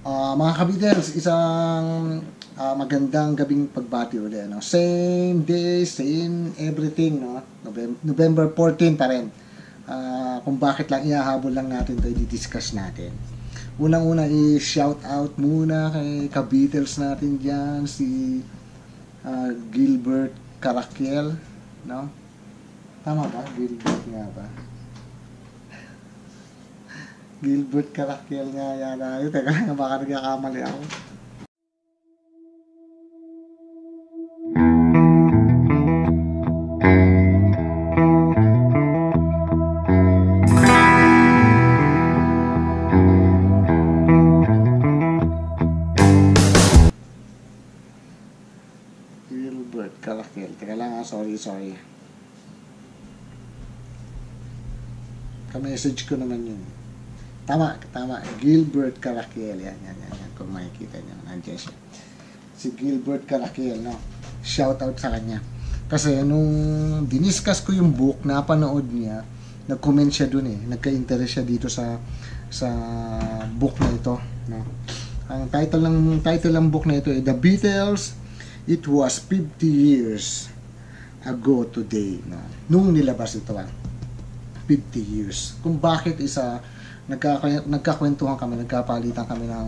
Mga kabiters, isang magandang gabing pagbati ulit. No? Same day, same everything. No? November 14 pa rin. Kung bakit lang ihahabol lang natin ito, i-discuss natin. Unang-una i-shout out muna kay kabiters natin dyan, si Gilbert Caraquiel. No? Tama ba? Gilbert nga ba? Gilbert Caraquiel nga yata. Teka lang, baka nagkakamali ako. Gilbert Caraquiel. Teka lang, sorry. Ka-message ko naman yun. Tama. Gilbert Caraquiel. Yan. Kung makikita nyo, nandiyan siya. Si Gilbert Caraquiel, no? Shout out sa kanya. Kasi nung diniscuss ko yung book, napanood niya, nag-comment siya dun eh. Nagka-interest siya dito sa book na ito, no? Ang title ng book na ito ay The Beatles, It Was 50 Years Ago Today, no? Nung nilabas ito, 50 years. Kung bakit nagkakwentuhan kami, nagkapalitan kami ng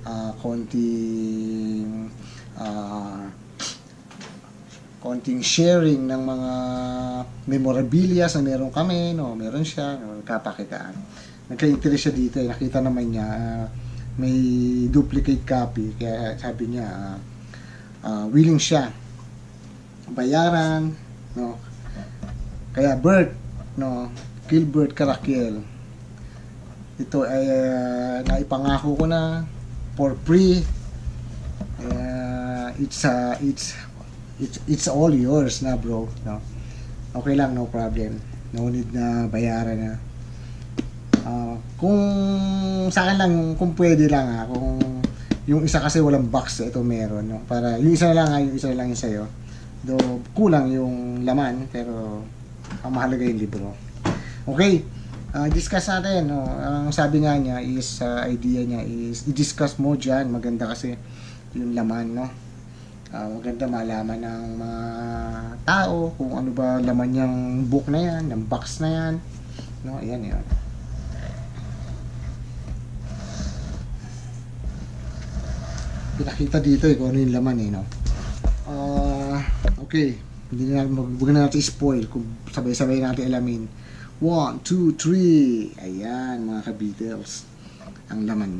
konting sharing ng mga memorabilia na meron kami, no, meron siya, no, nagkapakitaan. Nagka-interest siya dito, nakita naman niya may duplicate copy, kaya sabi niya willing siya bayaran, no. Kaya Gilbert Caraquiel, ito ay naipangako ko na for free. It's all yours na, bro, no? Okay lang, no problem, no need na bayaran na. Kung sa akin lang, kung pwede lang, kung yung isa kasi walang box, ito meron, no? Para yung isa na lang yung sa'yo, do kulang yung laman, pero ang mahalaga yung libro. Okay, discuss natin, no? Ang sabi nga niya is, idea niya is i-discuss mo dyan. Maganda kasi yung laman, no? Maganda malaman ng mga tao kung ano ba laman yung book na yan, yung box na yan, no? Ayan. Pinakita dito kung ano yung laman no? Okay, huwag na natin spoil kung sabay-sabay natin alamin. 1, 2, 3. Ayan, mga ka-Beatles. Ang laman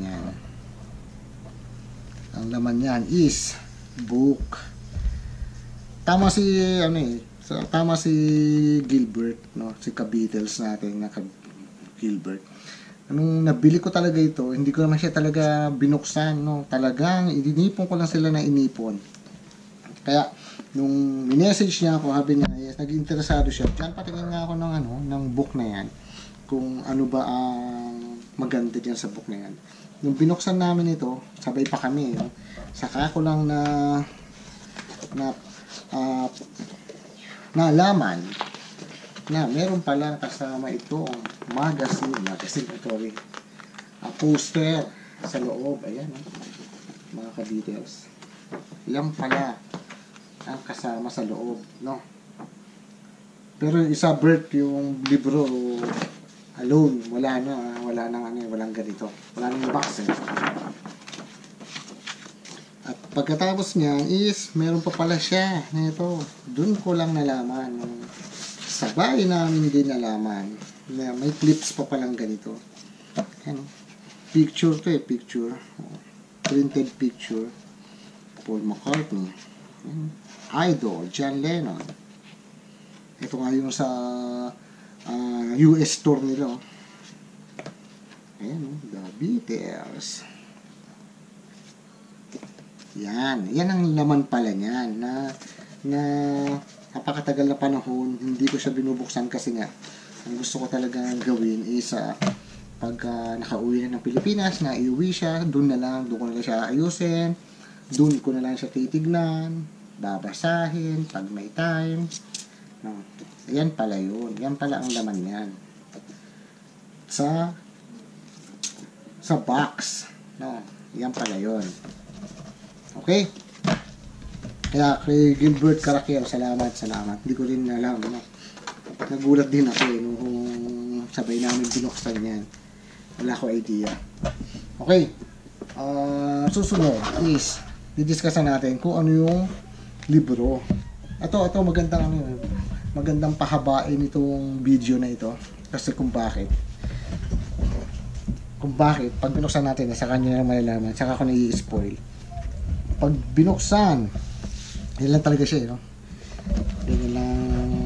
niyan is book. Tama si Gilbert, no? Si ka-Beatles natin na Gilbert. Nung nabili ko talaga ito, hindi ko naman siya talaga binuksan, no? Talagang inipon ko lang sila na inipon. Kaya nung minessage niya ako, sabi niya, yes, nag-interesado siya. Diyan patingin nga ako ng book na yan. Kung ano ba ang maganda diyan sa book na yan. Nung binuksan namin ito, sabay pa kami, no? Saka ko lang nalaman na meron pala kasama itong magazine poster sa loob. Ayan, mga ka-details. Yan pala ang kasama sa loob, no? Pero isa yung libro alone, walang ganito, wala nang box At pagkatapos niya is meron pa pala siya nito. Doon ko lang nalaman, sabay namin din nalaman na may clips pa palang ganito. Ayan, picture to picture, printed picture, Paul McCartney, idol, John Lennon. Ito nga yung sa US store nila. Ayan, The Beatles. Yan ang laman pala niyan na napakatagal na panahon hindi ko siya binubuksan kasi nga ang gusto ko talaga gawin is pag nakauwi na ng Pilipinas, na iuwi siya, doon ko na lang siya ayusin, doon ko na lang siya titignan, babasahin pag may time, no? Yan pala yun. Yan pala ang laman yan. Sa box. No, yan pala yun. Okay? Kaya kay Gilbert Caraquiel, salamat. Hindi ko rin alam, no? Nagulat din ako nung sabay namin binuksan yan. Wala ko idea. Okay. Susunod is didiscuss natin kung ano yung libro. Ito magandang pahabain itong video na ito kasi kung bakit pag binuksan natin sa kanya na malalaman, saka ako na-i-spoil. Pag binuksan, yun lang talaga siya, no? Yun lang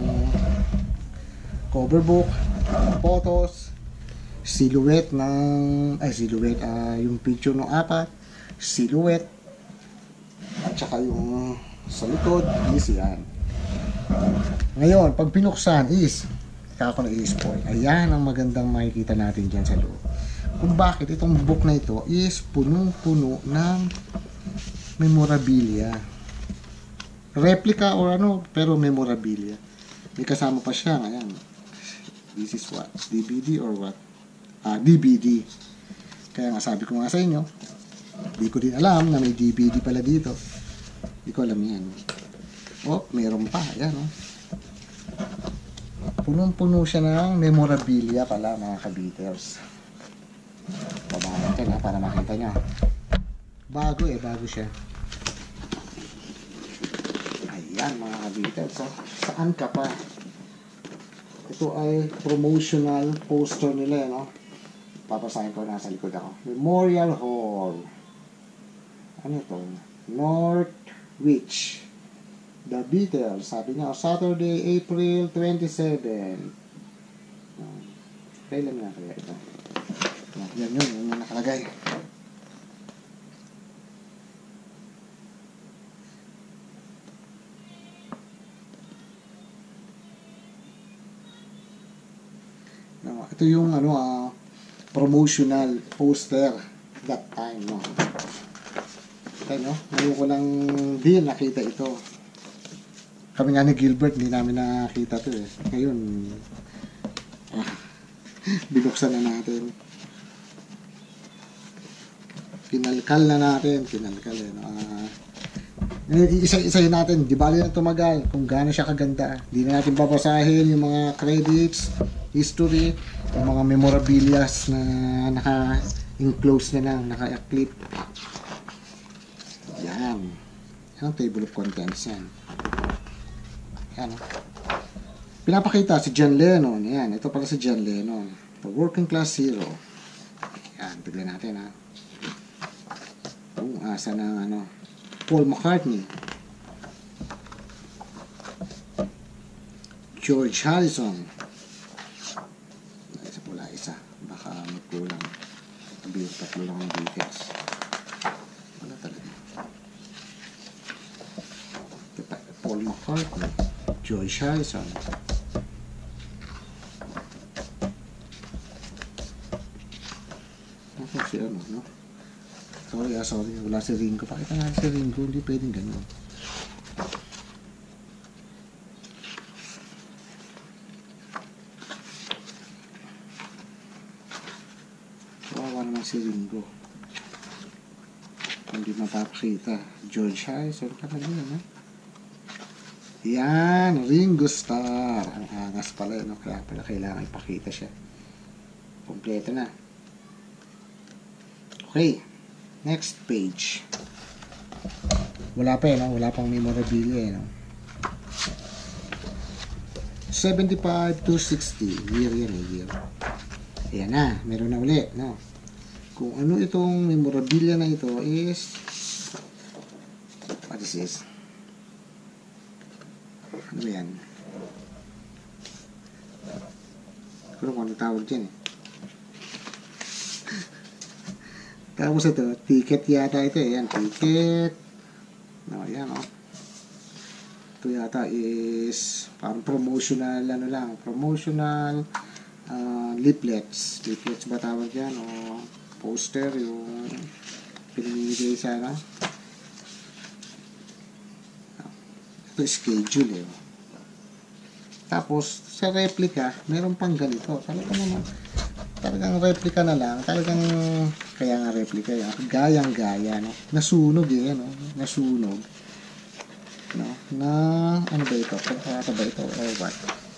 cover book, photos, silhouette yung picture ng apat, silhouette, at saka yung sa likod is yan. Ngayon, pag binuksan is saka ako na-i-spoil. Ayan ang magandang makikita natin dyan sa loob. Kung bakit itong book na ito is punong-puno ng memorabilia. Replica or ano, pero memorabilia. May kasama pa siya. Ayan. This is what? DVD or what? DVD. Kaya nga sabi ko nga sa inyo, hindi ko din alam na may DVD pala dito. Hindi ko alam yan. Oh, meron pa. Ayan, oh. Punong-puno siya ng memorabilia pala, mga kabiters. Baba natin, para makita nyo. Bago siya. Ayan, mga kabiters. So, saan ka pa? Ito ay promotional poster nila, no? Papasahin ko, nasa likod ako. Memorial Hall. Ano ito? Northwich. The Beatles. Sabi niya, Saturday, April 27. Kailan nga kaya ito? Yan yung nakalagay. No, ito yung promotional poster that time, no. Ito, no, ngayon ko lang din nakita ito. Kami nga ni Gilbert, hindi namin nakita ito eh. Ngayon, binuksan na natin. Pinalkal na natin. Isa-isahin natin. Di bali na tumagal kung gaano siya kaganda. Hindi na natin babasahin yung mga credits, history, yung mga memorabilias na naka-enclose na lang, naka-clip. Yan. Yan ang table of contents yan. Yan. Pinapakita si John Lennon. Yan. Ito pala si John Lennon. The Working Class Hero. Yan. Tignan natin, ha. Asa ng Paul McCartney. George Harrison. Isa pula isa. Baka magkulang. Tatlo lang ang details. Wala talaga. Paul McCartney. George Harrison. Ako si no? Sorry. Wala si Ringo. Pakita nga si Ringo. Hindi pwedeng ganun. Kawawa naman si Ringo. Hindi mapapakita. George Harrison ka na yun, ha? Yan, Ringo Starr. Ang angas pala, no? Kaya pala kailangan ipakita siya. Kompleto na. Okay. Next page. Wala pa no? Wala pang memorabilia, no? 75 to 60. Year yan, year. Ayan na, meron na uli, no? Kung ano itong memorabilia na ito is, what is this? Ano yan? Kung ano tawag dyan, eh. Tapos ito, ticket yata ito, eh. Yan, ticket. No, yan, oh. Ito yata is parang promotional, promotional leaflets. Leaflets ba tawag yan? O poster, yung pinamimigay sa, ito schedule, eh. Tapos, sa replica, meron pang ganito. Talaga naman, Talagang replica na lang. Talagang, kaya nga replica yan. Gayang-gaya, no? Nasunog eh, no? Nasunog. No? Na, ano ba ito? Kontrata ba ito? Or what?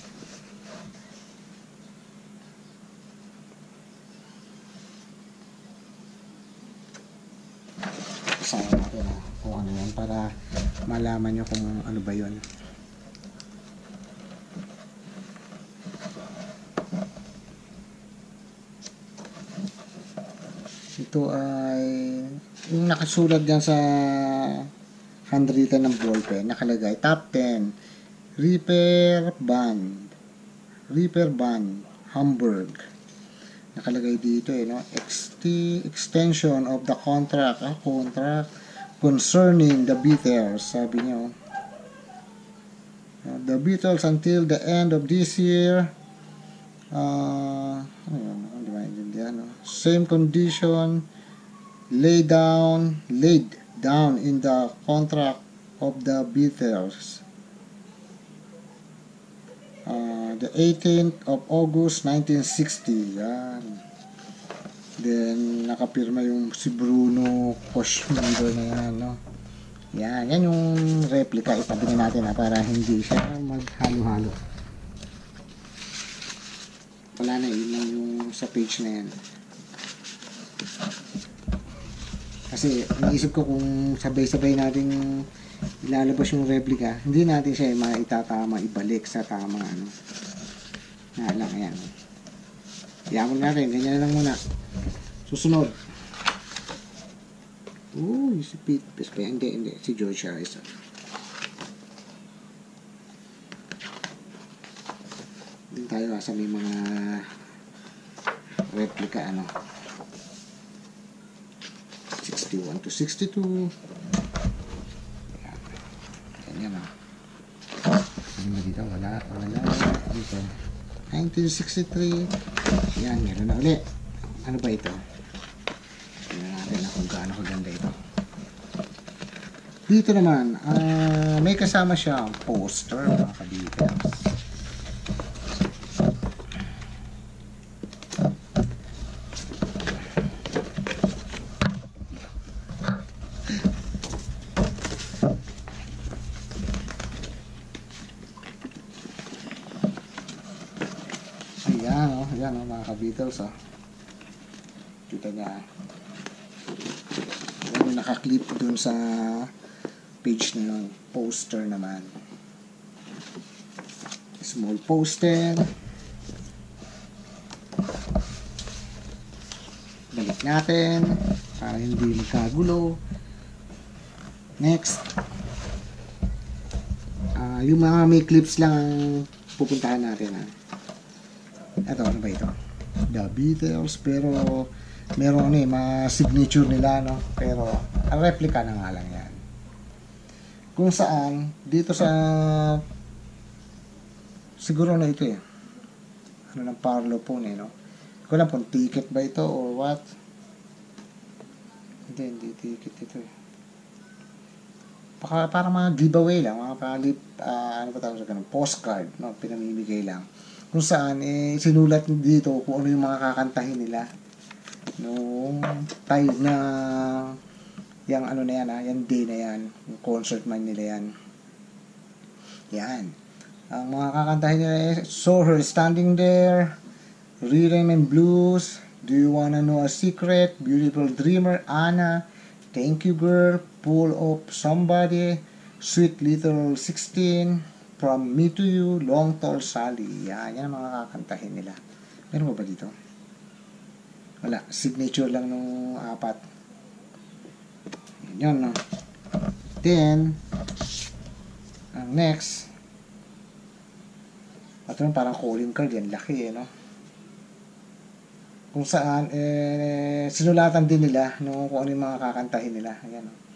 Kasama natin na kung ano yan para malaman nyo kung ano ba yun. Ito ay yung nakasulat dyan sa handwritten ng ballpen, nakalagay top 10 Repair Band Hamburg, nakalagay dito no, extension of the contract concerning the Beatles, sabi niyo, the Beatles until the end of this year. Same condition laid down in the contract of the Beatles, the 18th of August 1960. Yan. Then nakapirma yung si Bruno Koschmider na yan, no? Yan yung replica. Itabi natin para hindi siya maghalo-halo. Wala na, yun lang yung sa page na yan. Kasi naisip ko kung sabay-sabay natin ilalabas yung replica, hindi natin siya maitatama, ibalik sa tamang ano. Nga lang, ayan. Iamon natin, ganyan lang muna. Susunod. Si Pete Pespe. Hindi. Si George Harrison. Din tayo sa may mga replica, 61 to 62. Ayan. Ganyan, ano dito? Wala. Dito. 1963. Yan, meron na ulit. Ano ba ito? Tingnan natin kung gaano kaganda ito. Dito naman, may kasama siya ang poster, mga ka-details. Ayan, mga ka-Beatles, kita niya. Yung nakaklip dun sa page na yun. Poster naman. Small poster. Balik natin para hindi magkagulo. Next. Yung mga may clips lang ang pupuntahan natin. Ito, ano ba ito? The Beatles, pero meron mga signature nila, no? Pero ang replica na nga lang yan. Kung saan, dito sa siguro na ito ano ng Parlophone, no? Hindi ko alam kung ticket ba ito or what. Hindi ticket ito Parang mga giveaway lang, mga ano ba tawag sa ganun? Postcard, no? Pinamimigay lang. Kung saan, sinulat dito kung ano yung mga kakantahin nila. Nung time na yung ano na yan, yung day na yan, yung concert man nila yan. Yan. Ang mga kakantahin nila Saw Her Standing There, Rhythm and Blues, Do You Wanna Know a Secret, Beautiful Dreamer, Anna, Thank You Girl, Pull Up Somebody, Sweet Little 16, From Me to You, Long Tall Sally. Yan ang mga kakantahin nila. Meron ba dito? Wala. Signature lang nung apat. Yan, no? Then, ang next, ito parang calling card yan. Laki, no? Kung saan, sinulatan din nila no, kung ano yung mga kakantahin nila. Ayan, no?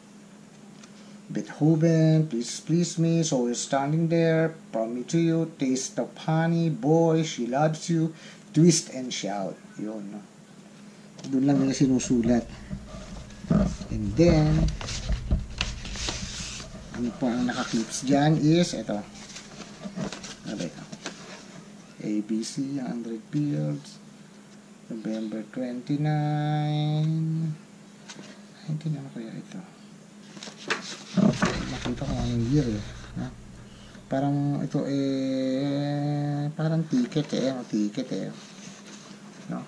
Beethoven, Please Me, So You're Standing There, From Me to You, Taste of Honey, Boy, She Loves You, Twist and Shout. Yun, no? Doon lang nila sinusulat. And then, ano po ang nakaklips dyan is, ito. Ano ba ito? ABC, 100 Fields. November 29. Hindi na kaya ito. Nakita ko ang year eh. Ha? Parang ito parang ticket eh. Ticket eh. No?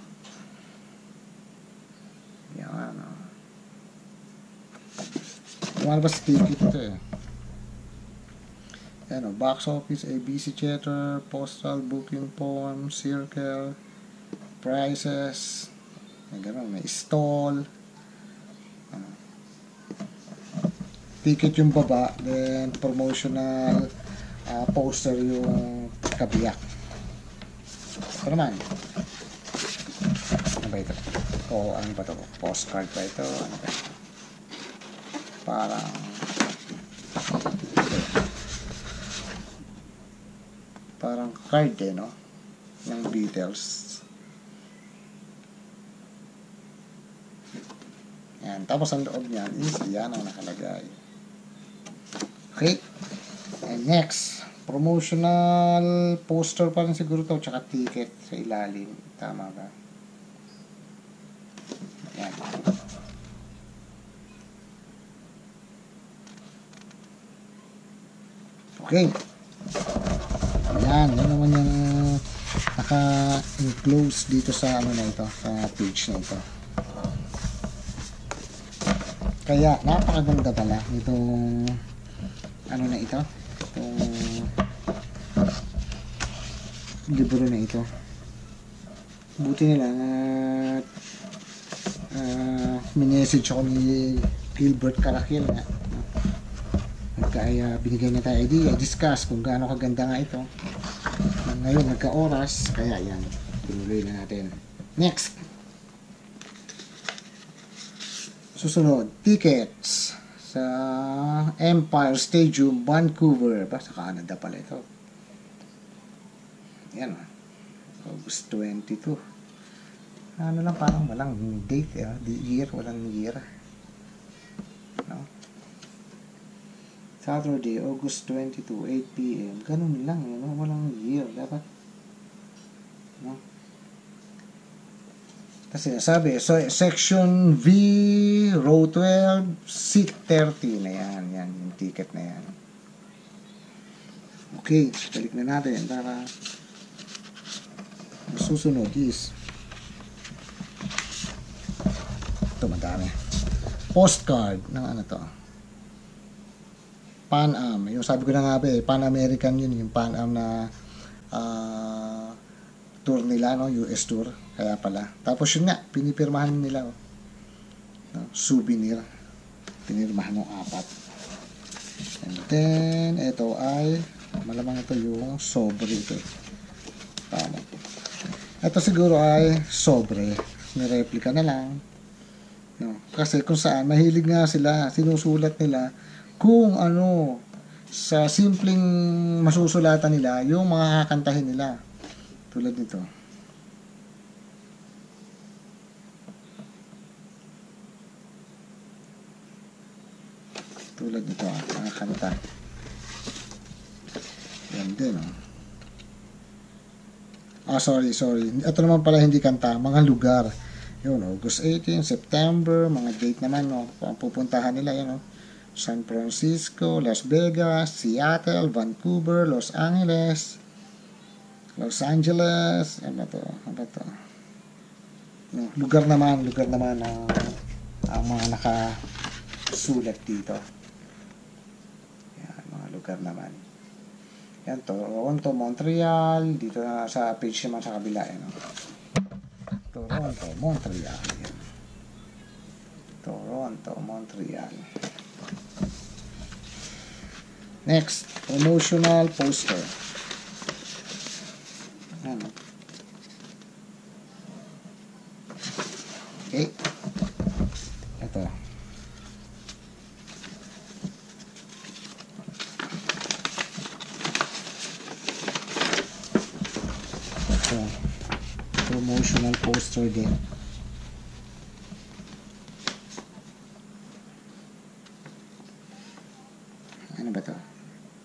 Yan. No? Lumalabas ticket ito eh. Ano, box office, ABC Theater, postal booking form, circle, prices, may gano'n, may stall, ticket yung baba, then promotional poster yung kabiyak. Ito naman, ano ba ito? O ano ba ito? Postcard ba ito? Ano ba ito? Parang card eh, no? Ng Beatles. Yan. Tapos ang loob niyan is yan ang nakalagay. Okay. And next, promotional poster pa rin siguro to, tsaka ticket sa ilalim. Tama ba? Yan. Okay. Ayan, yun naman yung naka-enclose dito sa ano na ito, sa page na ito. Kaya, napakaganda pala itong ano na ito, itong libro na ito. Buti nila na minessage ako ni Gilbert Caraquiel na kaya binigay na tayo idea, discuss kung gaano kaganda nga ito. Ngayon nagka-oras, kaya yan, tinuloy na natin. Next, susunod, tickets sa Empire Stadium, Vancouver. Sa Canada pala ito. Yan, August 22. Ano lang, parang walang date, the year, walang year. No? Saturday, August 22, 8 p.m. Ganun lang, no? Walang year. Dapat, no? Kasi sabi, so, section V, row 12, seat 30 na yan. Yan, yung ticket na yan. Okay, balik na natin para susunod is ito, madami. Postcard ng ano to, Pan Am. Yung sabi ko na nga ba Pan American yun, yung Pan Am na tour nila, no? US tour. Kaya pala. Tapos yun nga, pinipirmahan nila. No? Souvenir. Pinirmahan ng 4. And then, ito ay, malamang ito yung sobre ito. Tama. Ito siguro ay sobre. Nireplika na lang. No? Kasi kung saan, mahilig nga sila, sinusulat nila kung ano, sa simpleng masusulatan nila, yung mga kakantahin nila. Tulad nito. Tulad nito, mga kanta. Yan din, sorry. Ito naman pala hindi kanta, mga lugar. Yun, August 18, September, mga date naman, ang pupuntahan nila, yan, San Francisco, Las Vegas, Seattle, Vancouver, Los Angeles, ano to? No, lugar naman ang mga nakasulat dito. Yan, mga lugar naman. Yan, Toronto, Montreal, dito na sa page naman sa kabila, Toronto, Montreal. Yan. Toronto, Montreal. Next, promotional poster. Ano? Okay. Ito. Promotional poster din. Ano ba to?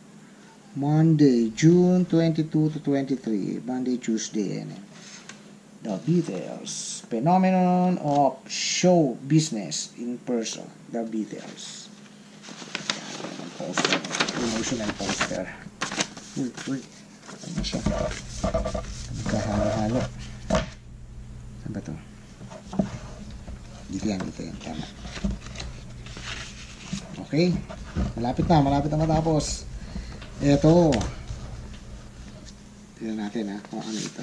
Monday, June 22 to 23. Monday, Tuesday. Yan. The Beatles. Phenomenon of show business in person. The Beatles. Yan, poster. Emotional poster. Uy. Ano siya? Nagkahalo-halo. Saan ba ito? Dito yan. Tama. Okay. Malapit na matapos. Ito. Tignan natin kung ano ito.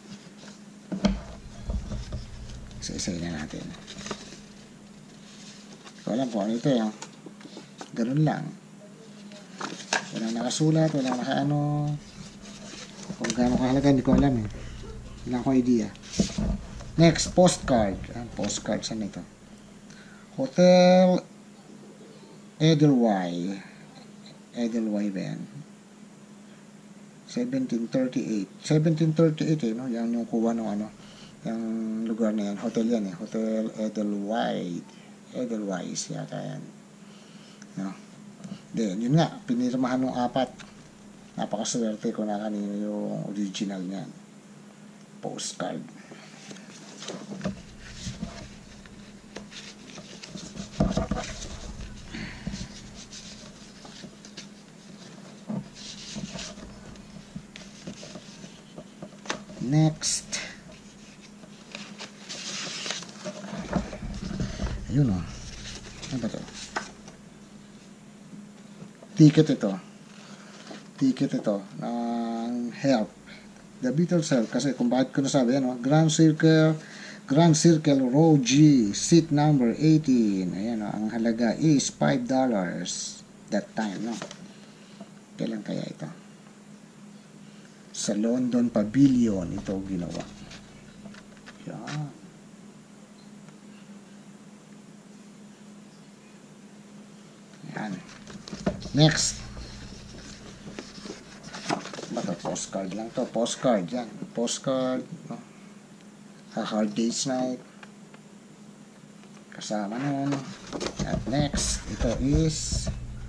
Isa-isayin na natin. Hindi ko alam kung ano ito ganun lang. Walang nakasulat, walang nakaano. Kung gaano kahalaga, hindi ko alam Wala akong idea. Next, postcard. Postcard, saan ito? Hotel Edelweiss. Edelweiss ba yan? 1738. 1738 no? Yan yung kuha ng yung lugar na yan. Hotel yan Hotel Edelweiss. Edelweiss yata yan. No? Then, yun nga. Pinirmahan ng 4. Napakaswerte ko na kanino yung original niyan. Postcard. Next. Ayun ano ba ito? Ticket ito ng help. The Beatles help. Kasi kung bakit ko nasabi Grand Circle Row G, seat number 18. Ayan ang halaga is $5 that time Kailan kaya ito? Sa London Pavilion ito ginawa. Yan. Yan. Next. Baka postcard lang to. Postcard. Yan. Postcard. A Hard Day's Night. Kasama nun. At next. Ito is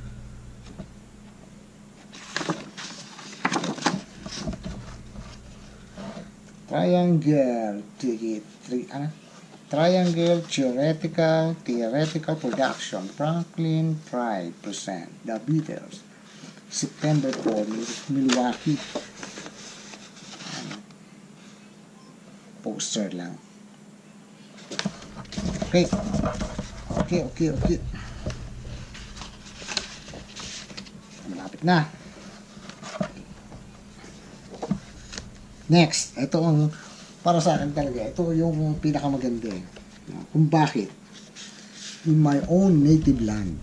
Triangle Ticket. Triangle Theoretical Production. Franklin Pride present The Beatles. September 4, Milwaukee. Poster lang. Okay. Malapit na. Next, ito ang para sa akin talaga. Ito yung pinakamaganda kung bakit. In my own native land.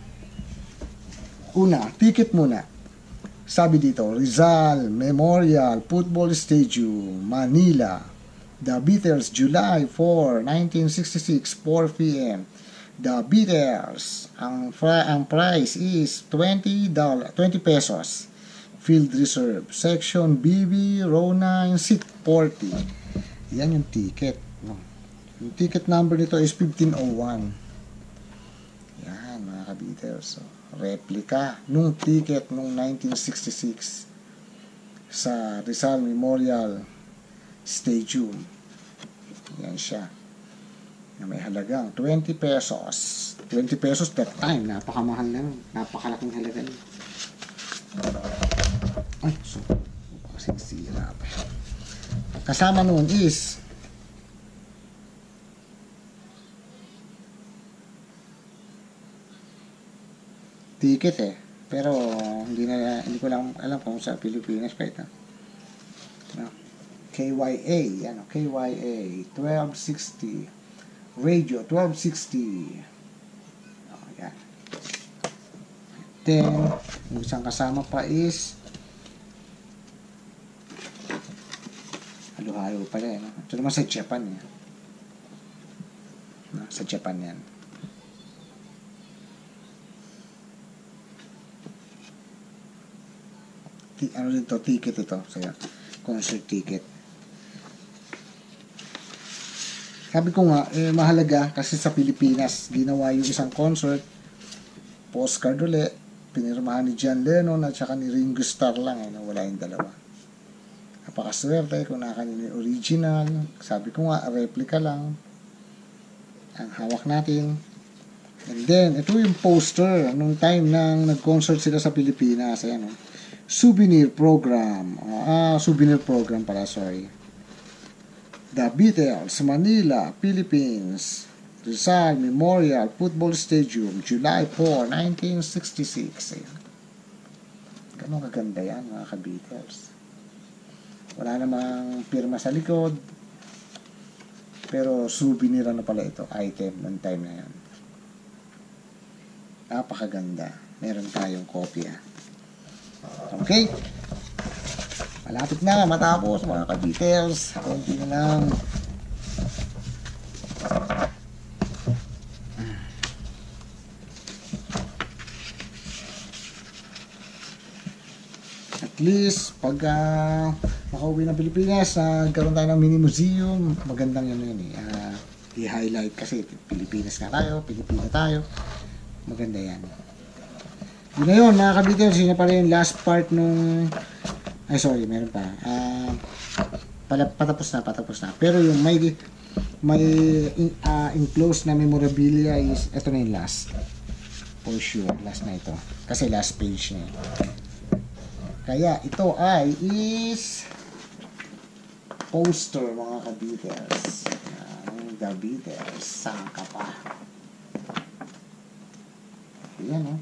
Una, ticket muna. Sabi dito, Rizal Memorial Football Stadium, Manila. The Beatles, July 4, 1966, 4 p.m. The Beatles, ang price is $20 pesos. Field Reserve, Section BB, Row 9, Seat 40. Yan yung ticket. Yung ticket number nito is 1501. Yan, mga ka-Beatles. So, replica nung ticket nung 1966 sa Rizal Memorial Stadium. Yan siya. May halagang 20 pesos. 20 pesos that time. Napakamahal na nun. Napakalaking halaga nun. Ay, so, kasing sira pa. Kasama noon is ticket pero hindi ko lang alam kung sa Pilipinas pa ito. KYA, KYA 1260 radio 1260. Yan. Then yung isang kasama pa is halo-halo pala ito naman sa Japan sa Japan yan. Ano dito, ticket ito saya concert ticket. Sabi ko nga mahalaga kasi sa Pilipinas ginawa yung isang concert, postcard ulit, pinirmahan ni John Lennon at saka ni Ringo Starr lang wala yung dalawa. Napakaswerte kung nakanin yung original. Sabi ko nga, replica lang ang hawak natin. And then, ito yung poster nung time nang nag-concert sila sa Pilipinas. Ayan, souvenir program. Souvenir program pala, sorry. The Beatles, Manila, Philippines, Rizal Memorial Football Stadium, July 4, 1966. Ayan. Ganun kaganda yan, mga ka-Beatles. Wala namang pirma sa likod. Pero souvenir na pala ito, item ng time na yan. Napakaganda. Meron tayong kopya. Okay? Malapit na matapos, mga ka-Beatles. Kunti na lang. At least, pag nakauwi ng Pilipinas, nagkaroon tayo ng mini museum, magandang yun i-highlight kasi Pilipinas na tayo, Pilipina tayo. Maganda yan. Yun na yun, mga ka-Beatles. Yun na pala yung last part nung... Ay, sorry, meron pa. Patapos na. Pero yung may enclosed na memorabilia is, ito na yung last. For sure, last na ito. Kasi last page na yun. Kaya ito ay is poster, mga ka-Beatles. The Beatles. Saan ka pa? Ayan,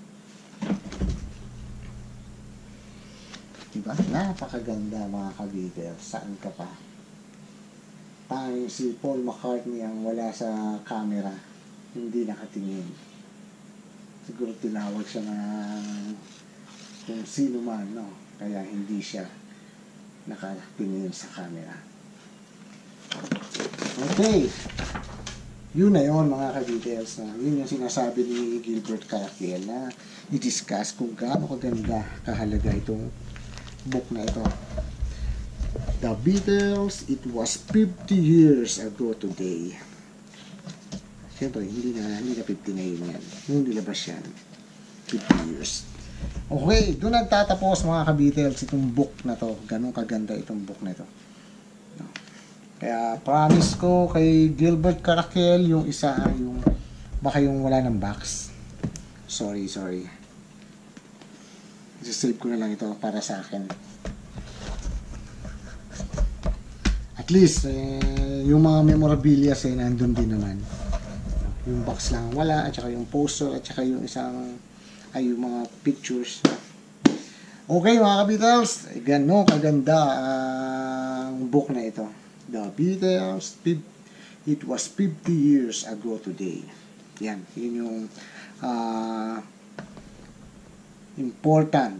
diba? Napakaganda, mga ka-Beatles. Saan ka pa? Tanging si Paul McCartney ang wala sa camera. Hindi nakatingin. Siguro tinawag siya ng kung sino man, no? Kaya hindi siya nakatingin sa camera. Okay. Yun na yun, mga ka-Beatles. Yun yung sinasabi ni Gilbert Caraquiel na i-discuss kung gaano kaganda, kahalaga itong book na ito. The Beatles, it was 50 years ago today. Siyempre, hindi na 50 na yun yan. Nung nilabas yan, 50 years. Okay, doon nagtatapos, mga ka-Beatles, itong book na to. Ganun kaganda itong book na ito. Kaya promise ko kay Gilbert Caraquiel, yung isa, yung baka yung wala ng box. Sorry. I-save ko na lang ito para sa akin. At least, yung mga memorabilia nandun din naman. Yung box lang wala, at saka yung poster, at saka yung isang, yung mga pictures. Okay, mga ka-Beatles, gano'n kaganda ang book na ito. The Beatles, it was 50 years ago today. Yan, yun yung important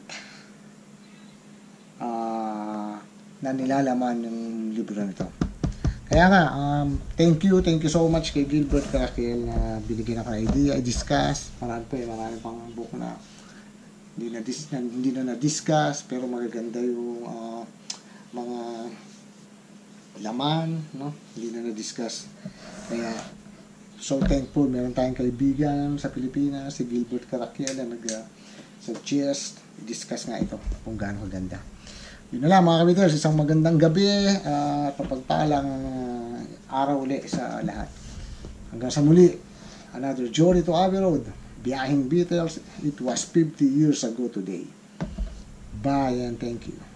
na nilalaman yung libro nito. Kaya nga, thank you so much kay Gilbert Caraquiel na binigyan ako ng idea, i-discuss. Marami pang book na hindi na na-discuss, pero magaganda yung mga laman, no? Hindi na na-discuss. Kaya, so thankful, meron tayong kaibigan sa Pilipinas, si Gilbert Caraquiel, na nag-suggest, i-discuss nga ito, kung gaano kaganda. Yun na lang, mga ka-Beatles, isang magandang gabi, at papagpalang araw ulit sa lahat. Hanggang sa muli, another journey to Abbey Road, biyaheng Beatles, it was 50 years ago today. Bye and thank you.